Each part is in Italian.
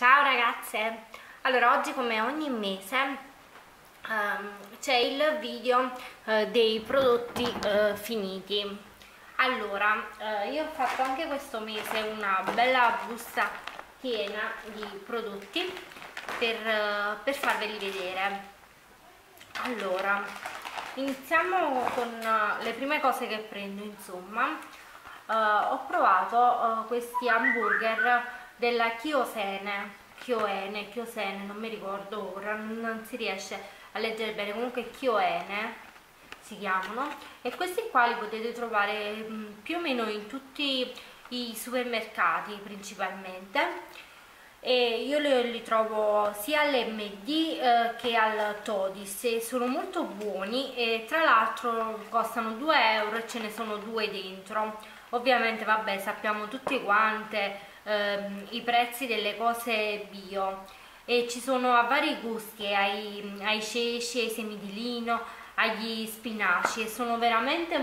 Ciao ragazze! Allora, oggi come ogni mese c'è il video dei prodotti finiti. Allora, io ho fatto anche questo mese una bella busta piena di prodotti per farveli vedere. Allora, iniziamo con le prime cose che prendo, insomma. Ho provato questi hamburger della Chiosene, non mi ricordo ora, non si riesce a leggere bene, comunque Chiosene si chiamano, e questi qua li potete trovare più o meno in tutti i supermercati principalmente, e io li trovo sia all'MD che al Todis e sono molto buoni, e tra l'altro costano 2 euro e ce ne sono 2 dentro. Ovviamente vabbè, sappiamo tutti quante i prezzi delle cose bio, e ci sono a vari gusti, ai ceci, ai semi di lino, agli spinaci, e sono veramente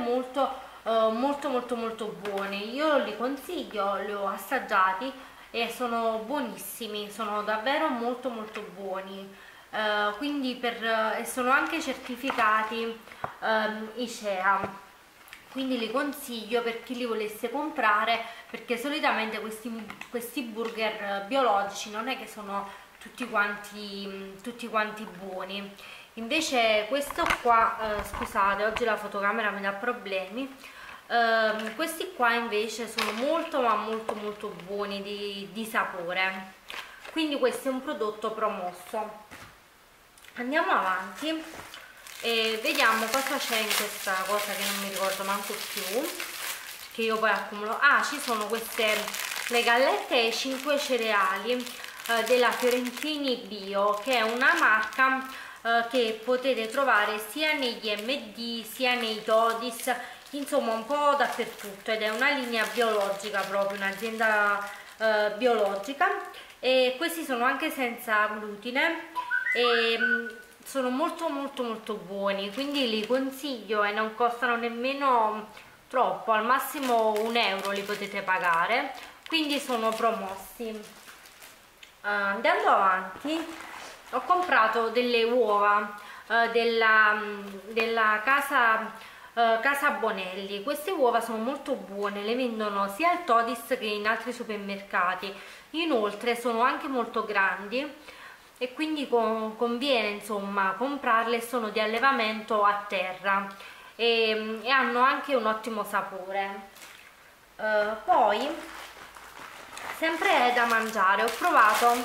molto buoni. Io li consiglio, li ho assaggiati e sono buonissimi, sono davvero molto buoni. Quindi e sono anche certificati ICEA, quindi li consiglio per chi li volesse comprare, perché solitamente questi burger biologici non è che sono tutti quanti buoni. Invece questo qua, scusate, oggi la fotocamera mi dà problemi. Questi qua invece sono molto buoni di sapore, quindi questo è un prodotto promosso. Andiamo avanti e vediamo cosa c'è in questa cosa che non mi ricordo manco più, che io poi accumulo. Ci sono le gallette e 5 cereali della Fiorentini Bio, che è una marca che potete trovare sia negli MD sia nei Todis, insomma un po' dappertutto, ed è una linea biologica, proprio un'azienda biologica, e questi sono anche senza glutine e sono molto buoni, quindi li consiglio e non costano nemmeno troppo, al massimo 1 euro li potete pagare, quindi sono promossi. Andando avanti, ho comprato delle uova della Casa Bonelli. Queste uova sono molto buone, le vendono sia al Todis che in altri supermercati, inoltre sono anche molto grandi e quindi conviene insomma comprarle. Sono di allevamento a terra e hanno anche un ottimo sapore. Poi, sempre da mangiare, ho provato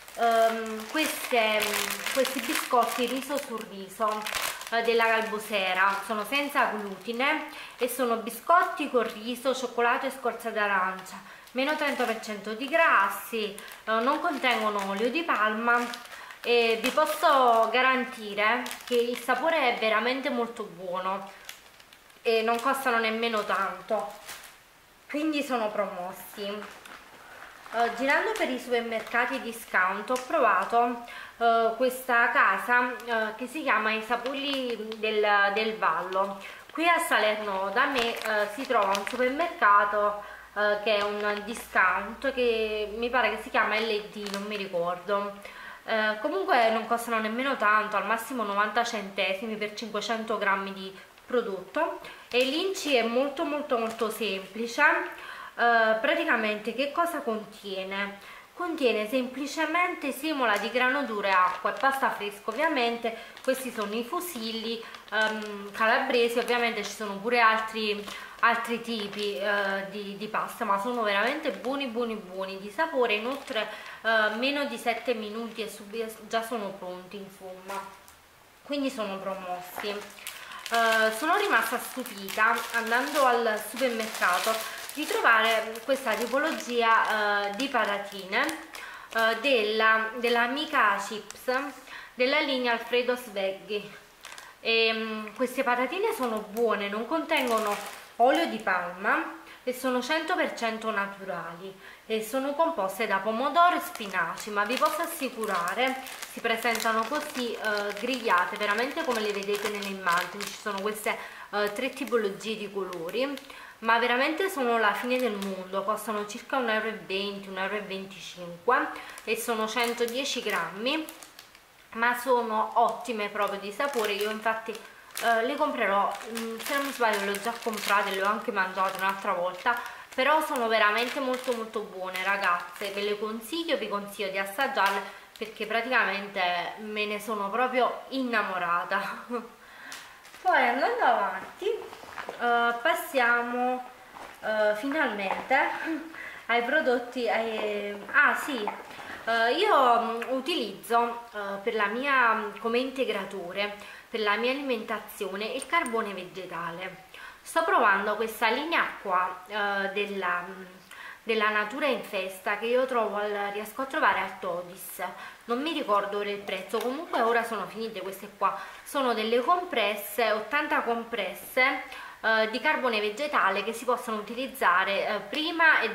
questi biscotti riso su riso della Galbusera. Sono senza glutine e sono biscotti con riso, cioccolato e scorza d'arancia, meno 30% di grassi, non contengono olio di palma, e vi posso garantire che il sapore è veramente molto buono e non costano nemmeno tanto, quindi sono promossi. Girando per i supermercati discount ho provato questa casa che si chiama I Sapulli del Vallo. Qui a Salerno da me si trova un supermercato che è un discount, che mi pare che si chiama LD, non mi ricordo. Comunque non costano nemmeno tanto, al massimo 90 centesimi per 500 grammi di prodotto, e l'INCI è molto semplice. Praticamente che cosa contiene? Contiene semplicemente semola di grano duro e acqua e pasta fresca. Ovviamente questi sono i fusilli calabresi, ovviamente ci sono pure altri tipi di pasta, ma sono veramente buoni di sapore. Inoltre meno di 7 minuti e già sono pronti, insomma, quindi sono promossi. Sono rimasta stupita, andando al supermercato, di trovare questa tipologia di patatine della Amica Chips della linea Alfredo Sveghi. Queste patatine sono buone, non contengono olio di palma e sono 100% naturali e sono composte da pomodoro e spinaci, ma vi posso assicurare si presentano così grigliate, veramente come le vedete nelle immagini. Ci sono queste 3 tipologie di colori. ma veramente sono la fine del mondo, costano circa 1,20 euro, 1,25 euro e sono 110 grammi, ma sono ottime proprio di sapore. Io infatti le comprerò, se non mi sbaglio le ho già comprate, le ho anche mangiate un'altra volta, però sono veramente molto molto buone ragazze, ve le consiglio, vi consiglio di assaggiarle perché praticamente me ne sono proprio innamorata. Poi andando avanti passiamo finalmente ai prodotti io utilizzo per la mia, come integratore per la mia alimentazione, il carbone vegetale. Sto provando questa linea qua della Natura in Festa, che io riesco a trovare al Todis, non mi ricordo ora il prezzo, comunque ora sono finite queste qua. Sono delle compresse, 80 compresse di carbone vegetale che si possono utilizzare prima e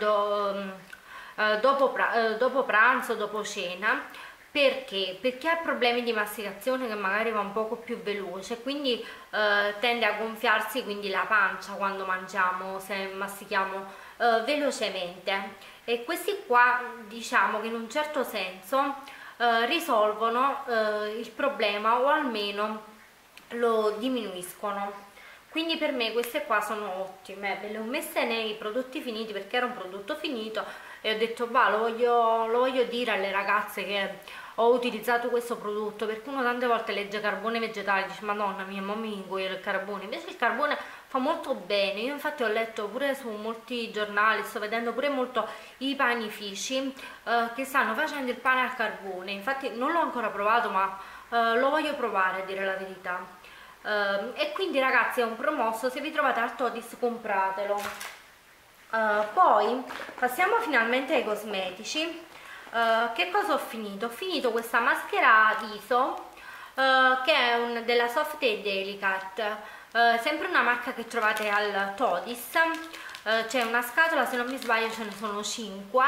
dopo pranzo, dopo cena. Perché? Perché ha problemi di masticazione, che magari va un poco più veloce, quindi tende a gonfiarsi quindi la pancia quando mangiamo, se mastichiamo velocemente. E questi qua diciamo che in un certo senso risolvono il problema, o almeno lo diminuiscono. Quindi per me queste qua sono ottime, ve le ho messe nei prodotti finiti perché era un prodotto finito e ho detto bah, lo voglio dire alle ragazze che ho utilizzato questo prodotto, perché uno tante volte legge carbone vegetale e dice madonna mia, ma mi ingoio il carbone, invece il carbone fa molto bene. Io infatti ho letto pure su molti giornali, sto vedendo pure molto i panifici che stanno facendo il pane al carbone, infatti non l'ho ancora provato ma lo voglio provare a dire la verità. E quindi ragazzi è un promosso, se vi trovate al Todis compratelo. Poi passiamo finalmente ai cosmetici. Che cosa ho finito? Ho finito questa maschera viso che è della Soft & Delicate, sempre una marca che trovate al Todis. C'è una scatola, se non mi sbaglio ce ne sono 5,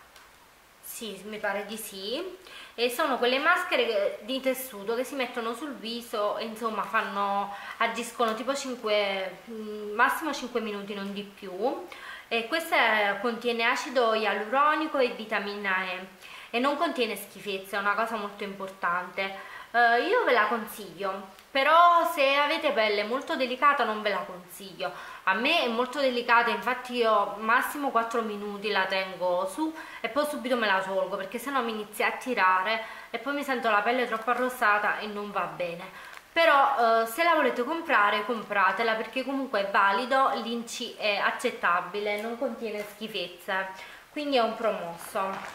sì, mi pare di sì, e sono quelle maschere di tessuto che si mettono sul viso e insomma agiscono tipo 5, massimo 5 minuti, non di più. E questa contiene acido ialuronico e vitamina E e non contiene schifezze, è una cosa molto importante. Io ve la consiglio, però se avete pelle molto delicata non ve la consiglio. A me è molto delicata, infatti io massimo 4 minuti la tengo su e poi subito me la tolgo, perché sennò mi inizia a tirare e poi mi sento la pelle troppo arrossata e non va bene. Però se la volete comprare, compratela, perché comunque è valido, l'INCI è accettabile, non contiene schifezze, quindi è un promosso.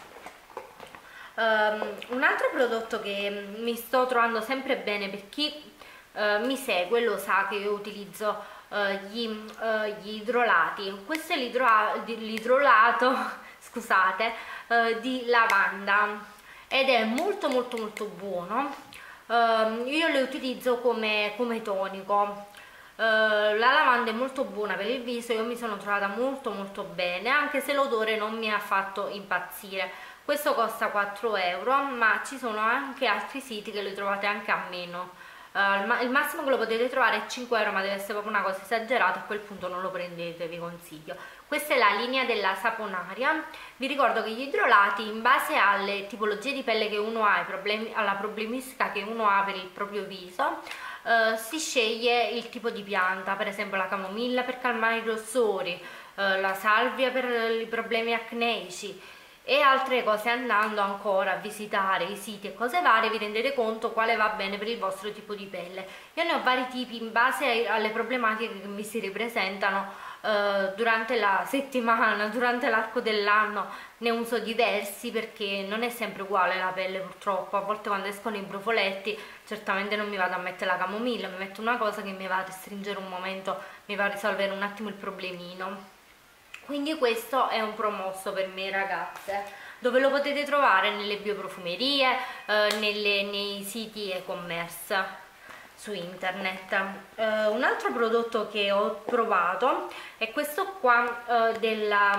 Un altro prodotto che mi sto trovando sempre bene, per chi mi segue lo sa che io utilizzo gli idrolati. Questo è l'idrolato scusate, di lavanda ed è molto molto molto buono. Io le utilizzo come tonico. La lavanda è molto buona per il viso, io mi sono trovata molto molto bene, anche se l'odore non mi ha fatto impazzire. Questo costa 4 euro, ma ci sono anche altri siti che lo trovate anche a meno. Il massimo che lo potete trovare è 5 euro, ma deve essere proprio una cosa esagerata, a quel punto non lo prendete, vi consiglio. Questa è la linea della saponaria. Vi ricordo che gli idrolati, in base alle tipologie di pelle che uno ha, alla problematica che uno ha per il proprio viso, si sceglie il tipo di pianta, per esempio la camomilla per calmare i rossori, la salvia per i problemi acneici e altre cose. Andando ancora a visitare i siti e cose varie vi rendete conto quale va bene per il vostro tipo di pelle. Io ne ho vari tipi in base alle problematiche che mi si ripresentano durante la settimana, durante l'arco dell'anno. Ne uso diversi perché non è sempre uguale la pelle, purtroppo. A volte quando escono i brufoletti certamente non mi vado a mettere la camomilla, mi metto una cosa che mi va a restringere un momento, mi va a risolvere un attimo il problemino. Quindi questo è un promosso per me ragazze, dove lo potete trovare nelle bioprofumerie, nei siti e-commerce su internet. Un altro prodotto che ho provato è questo qua della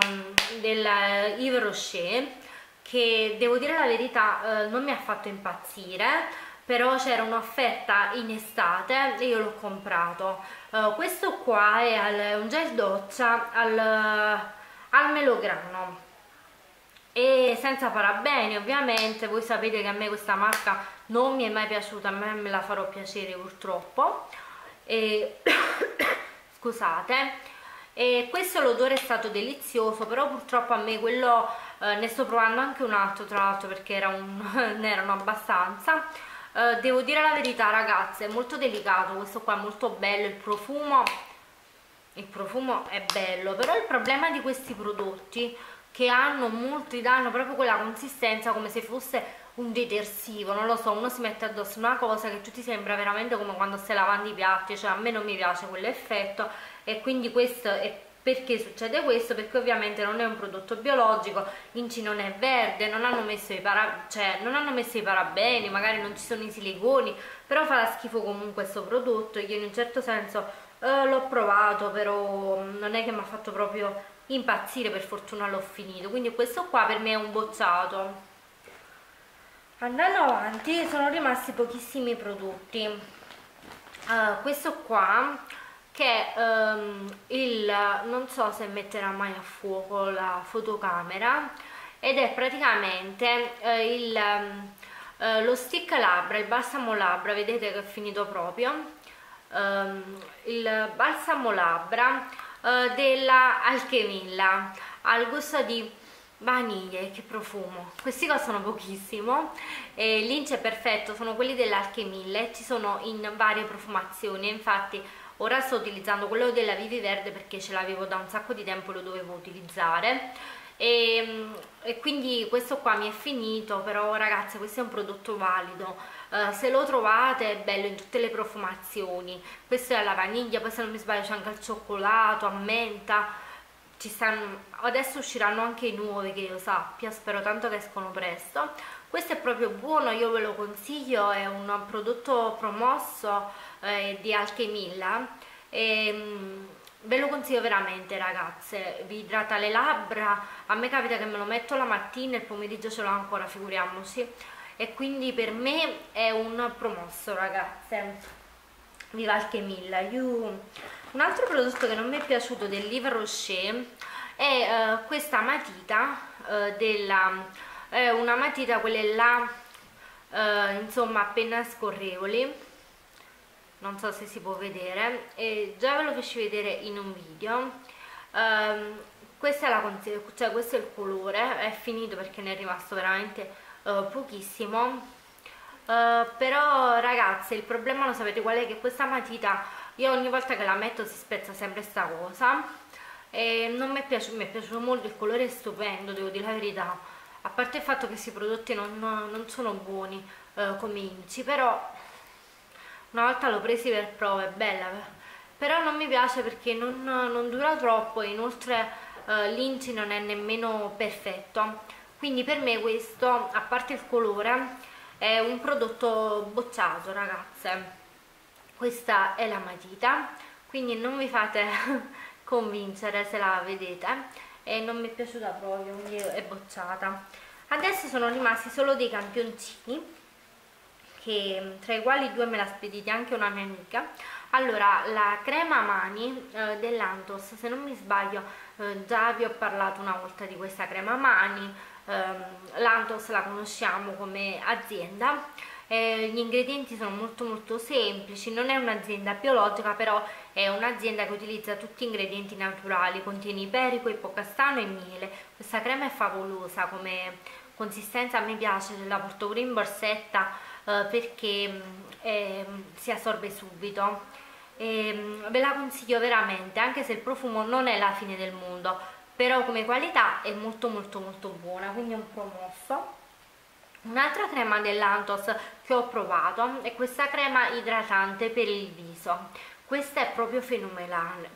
Yves Rocher, che devo dire la verità non mi ha fatto impazzire, però c'era un'offerta in estate e io l'ho comprato. Questo qua è un gel doccia al melograno e senza parabeni ovviamente. Voi sapete che a me questa marca non mi è mai piaciuta, a me me la farò piacere purtroppo, e scusate. E questo, l'odore è stato delizioso, però purtroppo a me quello, ne sto provando anche un altro tra l'altro perché ne erano abbastanza. Devo dire la verità ragazze, è molto delicato, questo qua è molto bello, il profumo è bello, però il problema di questi prodotti che molti danno proprio quella consistenza come se fosse un detersivo, non lo so, uno si mette addosso una cosa che ti sembra veramente come quando stai lavando i piatti, cioè a me non mi piace quell'effetto. E quindi questo è perché succede questo, perché ovviamente non è un prodotto biologico, Inci non è verde, non hanno messo non hanno messo i parabeni, magari non ci sono i siliconi, però fa schifo comunque questo prodotto. Io in un certo senso l'ho provato, però non è che mi ha fatto proprio impazzire, per fortuna l'ho finito, quindi questo qua per me è un bocciato. Andando avanti sono rimasti pochissimi prodotti. Questo qua che non so se metterà mai a fuoco la fotocamera, ed è praticamente lo stick labbra, il balsamo labbra, vedete che è finito proprio, il balsamo labbra della Alchemilla al gusto di vaniglia. Che profumo, questi costano pochissimo, l'Inci è perfetto, sono quelli dell'Alchemilla e ci sono in varie profumazioni. Infatti ora sto utilizzando quello della Vivi Verde perché ce l'avevo da un sacco di tempo, lo dovevo utilizzare, e quindi questo qua mi è finito. Però ragazze, questo è un prodotto valido, se lo trovate è bello in tutte le profumazioni. Questo è alla vaniglia, poi se non mi sbaglio c'è anche al cioccolato, a menta, adesso usciranno anche i nuovi che io sappia, spero tanto che escono presto. Questo è proprio buono, io ve lo consiglio, è un prodotto promosso di Alchemilla, ve lo consiglio veramente ragazze, vi idrata le labbra, a me capita che me lo metto la mattina e il pomeriggio ce l'ho ancora, figuriamoci, e quindi per me è un promosso ragazze. Viva Alchemilla. Un altro prodotto che non mi è piaciuto del Yves Rocher è questa matita è una matita quelle là insomma appena scorrevoli, non so se si può vedere, e già ve lo feci vedere in un video. Questa è la consiglio, cioè questo è il colore, è finito perché ne è rimasto veramente pochissimo. Però ragazze, il problema lo sapete qual è? Che questa matita io ogni volta che la metto si spezza sempre sta cosa, e non mi è piaciuto molto, il colore è stupendo, devo dire la verità, a parte il fatto che questi prodotti non sono buoni come Inci, però una volta l'ho presi per prova, è bella, però non mi piace perché non dura troppo, e inoltre l'Inci non è nemmeno perfetto, quindi per me questo, a parte il colore, è un prodotto bocciato ragazze. Questa è la matita, quindi non vi fate convincere se la vedete, e non mi è piaciuta proprio, quindi è bocciata. Adesso sono rimasti solo dei campioncini, che tra i quali due me l'ha spediti anche una mia amica. Allora, la crema mani dell'Antos, se non mi sbaglio già vi ho parlato una volta di questa crema mani. L'Antos la conosciamo come azienda, gli ingredienti sono molto semplici, non è un'azienda biologica, però è un'azienda che utilizza tutti ingredienti naturali, contiene iperico, ippocastano e miele. Questa crema è favolosa come consistenza, a me piace, la porto pure in borsetta perché si assorbe subito, ve la consiglio veramente, anche se il profumo non è la fine del mondo, però come qualità è molto buona, quindi è un promosso. Un'altra crema dell'Antos che ho provato è questa crema idratante per il viso. Questa è proprio fenomenale,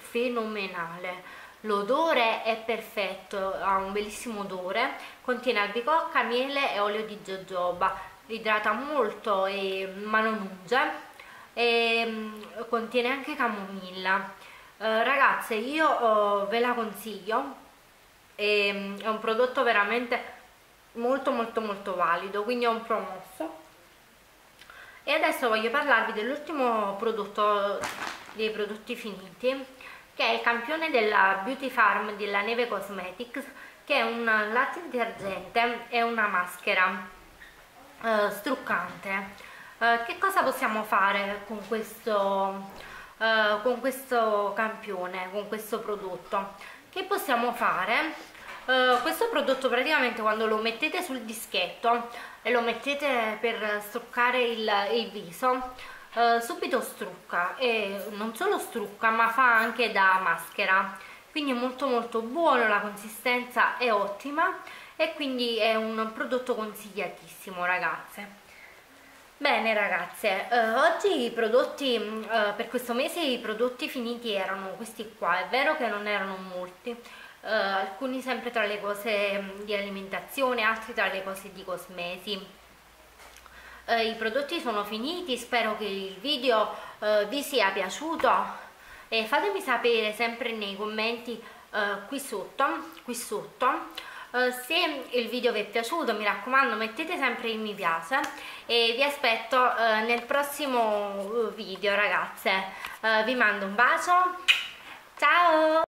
l'odore è perfetto, ha un bellissimo odore, contiene albicocca, miele e olio di jojoba, idrata molto ma non unge, e contiene anche camomilla. Ragazze, io ve la consiglio, è un prodotto veramente molto valido, quindi è un promosso. E adesso voglio parlarvi dell'ultimo prodotto dei prodotti finiti, che è il campione della Beauty Farm della Neve Cosmetics, che è un latte detergente e una maschera struccante. Che cosa possiamo fare con questo campione, con questo prodotto? Che possiamo fare? Questo prodotto praticamente quando lo mettete sul dischetto e lo mettete per struccare il viso, subito strucca, e non solo strucca ma fa anche da maschera, quindi è molto molto buono, la consistenza è ottima e quindi è un prodotto consigliatissimo, ragazze. Bene ragazze, oggi i prodotti, per questo mese i prodotti finiti erano questi qua. È vero che non erano molti, alcuni sempre tra le cose di alimentazione, altri tra le cose di cosmesi. I prodotti sono finiti, spero che il video vi sia piaciuto e fatemi sapere sempre nei commenti qui sotto. Se il video vi è piaciuto, mi raccomando, mettete sempre il mi piace e vi aspetto nel prossimo video, ragazze. Vi mando un bacio, ciao!